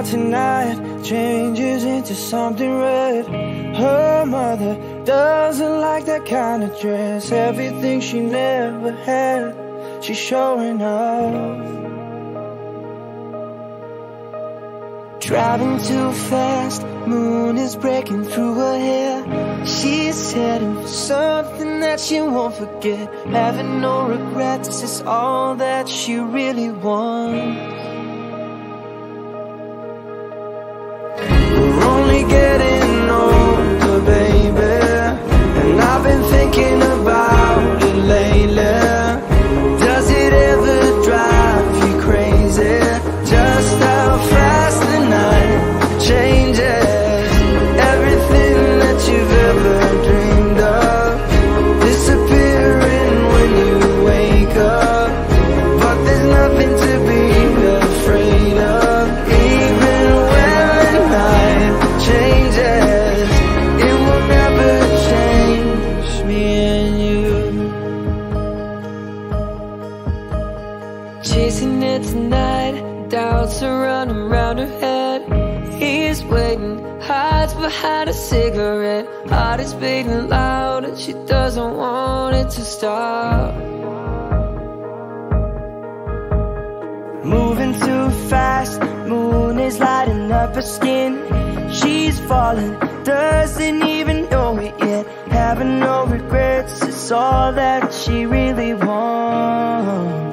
out tonight changes into something red. Her mother doesn't like that kind of dress. Everything she never had, she's showing off. Driving too fast, moon is breaking through her hair. She's heading for something that she won't forget. Having no regrets is all that she really wants. We're only getting older, baby, and I've been thinking about it lately. Does it ever drive you crazy? Just how fast the night changes. Everything that you've ever dreamed of disappearing when you wake up. But there's nothing to be afraid of. Even when the night changes, it will never change me and you. Chasing it tonight, doubts are running round her head. He's waiting, hides behind a cigarette. Heart is beating loud and she doesn't want it to stop. Moving too fast, moon is lighting up her skin. She's falling, doesn't even know it yet. Having no regrets, it's all that she really wants.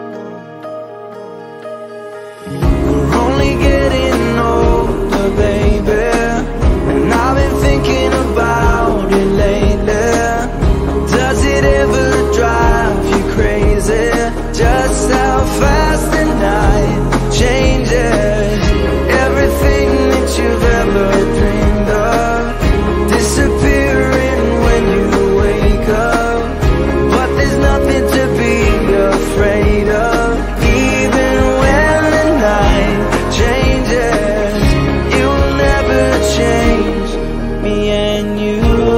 We're only getting older, baby, and I've been thinking about it lately. Does it ever drive you crazy? Just how fast the night changes. Everything that you've ever dreamed of disappearing when you wake up. But there's nothing to be afraid of. Even when the night changes, it will never change me and you.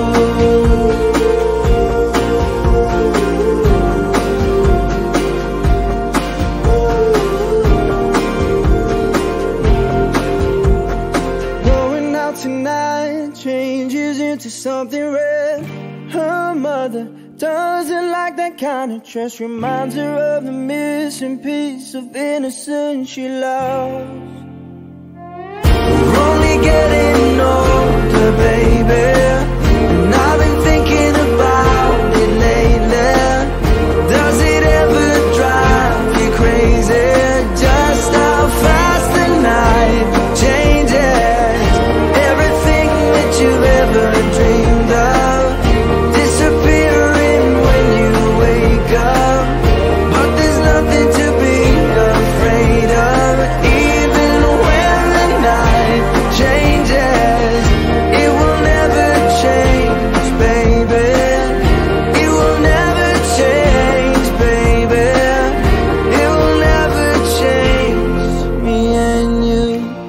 Going out tonight changes into something red. Her mother doesn't like that kind of dress. Reminds her of the missing piece of innocence she lost. We're only getting older, baby, and I've been thinking about it lately. Does it ever drive you crazy? Just how fast the night changes. Everything that you've ever dreamed of disappearing when you wake up. But there's nothing to be afraid of. Even when the night changes, it will never change, baby. It will never change, baby. It will never change me and you.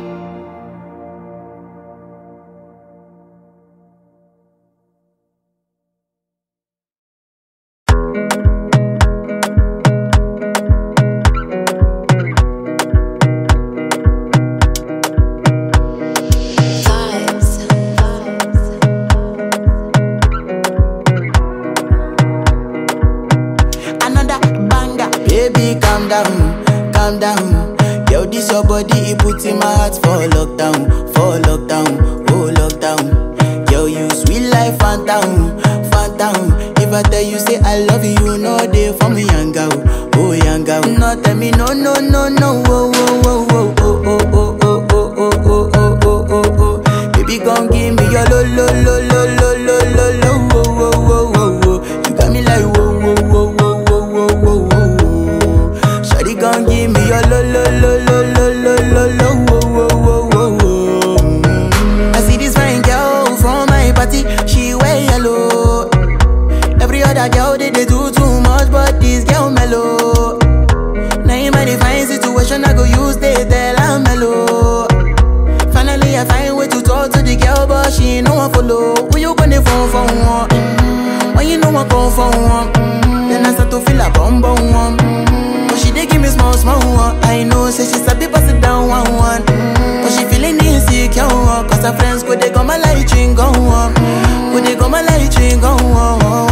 Another banger. Baby, calm down, calm down. Yo, this your body, it puts in my heart for lockdown, oh lockdown. Yo, you sweet life, phantom, phantom. If I tell you say I love you, you know they for me, young girl, oh young girl. No, tell me no, no, no, no, oh, oh, oh, oh, oh, oh, oh, oh, oh, oh, oh, oh, oh, oh, oh. Baby, gon' give me your lo, lo, lo, lo, lo, lo, lo, lo, oh, oh, oh, oh, oh. You got me like whoa, whoa, whoa, whoa, whoa, whoa, whoa, whoa. Shawty gon' give me your lo, lo, lo, lo, lo, lo, lo, lo, oh, oh, oh, oh, oh. I see this fine girl from my party, she wear yellow. Every other girl they do too much, but this girl mellow. Now in my divine situation, I go use they tell I'm mellow. Finally I find way to talk to the girl, but she ain't no one follow. Who you gonna phone for one? When you know I come for one, then I start to feel a bum bum one. But she dey give me small, small one. I know, say she sabi pass it down one, one. But she feeling insecure, cause her friends go they come my light ring go on. Go they come my light ring go on.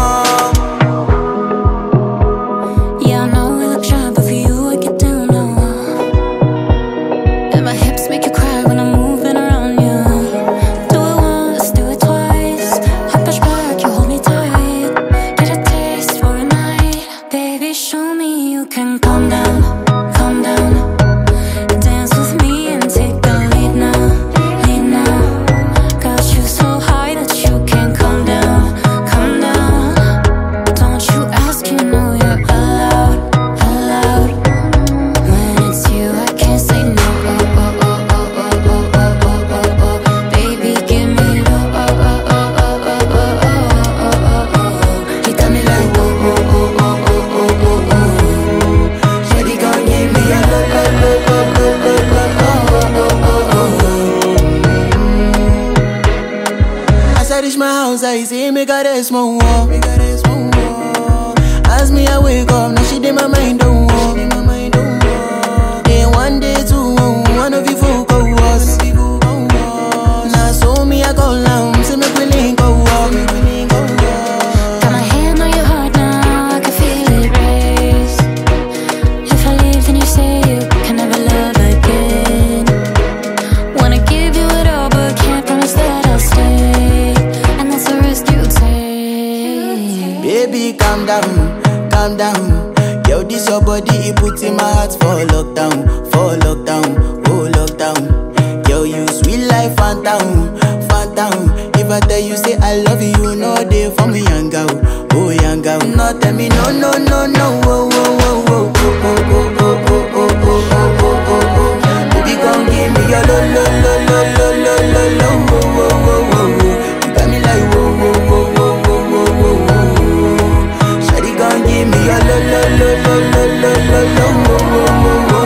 Yeah, I know we look shy, but for you I get down low. And my hips make you cry when I'm moving around you. Do it once, do it twice. I push back, you hold me tight. Get a taste for a night. Baby, show me you can calm down, calm down. Dance with me and take the lead now, lead now. Got you so high that you can't come down, come down. Don't you ask, you know you're allowed, allowed. When it's you, I can't say no. Oh, oh, oh, oh, oh, oh, oh, oh, oh, oh. Baby, give me low. Oh, oh, oh, oh, oh, oh, oh, oh, oh, oh. You got me like oh, oh, oh, oh, oh, oh, oh, oh. Shawty gon' give me a low, low, low, low, low, low, low, oh, oh, oh, oh. As I reach my house, I see me got a small wall. As me I wake up, now she did my mind don't walk. Then one day two, one of you folk go was. Now so me I go down, see me willing go walk. Got my hand on your heart now, I can feel it race. If I leave, then you say you can never love again. Wanna give you it all, but can't promise that I'll stay. And that's the risk you take. Baby, calm down, calm down. Yo, this your body, it puts in my heart for lockdown, oh lockdown. Yo, you sweet life, phantom, phantom. If I tell you say I love you, you know they for me young girl, oh young girl. No, tell me no, no, no, no, oh, oh, oh, oh, oh, oh, oh, oh, oh, oh, oh, oh, oh, oh. Baby, gon' give me your lo, lo, lo, lo, lo, lo, lo, lo, oh, oh, oh, oh, oh. You got me like whoa, whoa, whoa, whoa, whoa, whoa, whoa, whoa. Shawty gon' give me your lo, lo, lo, lo, lo, lo, lo, lo, oh, oh, oh, oh, oh.